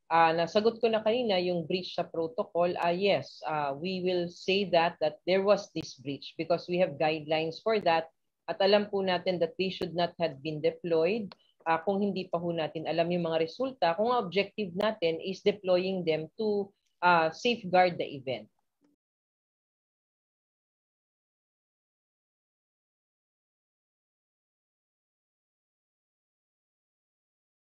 nasagot ko na kanina yung breach sa protocol. Yes, we will say that there was this breach because we have guidelines for that at alam po natin that they should not have been deployed kung hindi pa po natin alam yung mga resulta. Kung ang objective natin is deploying them to safeguard the event.